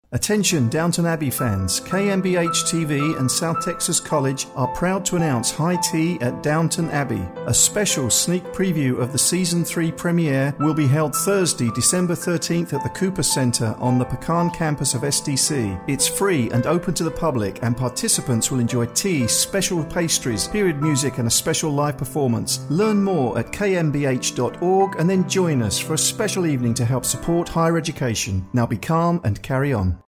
Attention Downton Abbey fans, KMBH-TV and South Texas College are proud to announce High Tea at Downton Abbey. A special sneak preview of the Season 3 premiere will be held Thursday, December 13th at the Cooper Center on the PECAN campus of STC. It's free and open to the public, and participants will enjoy tea, special pastries, period music and a special live performance. Learn more at kmbh.org and then join us for a special evening to help support higher education. Now be calm and carry on.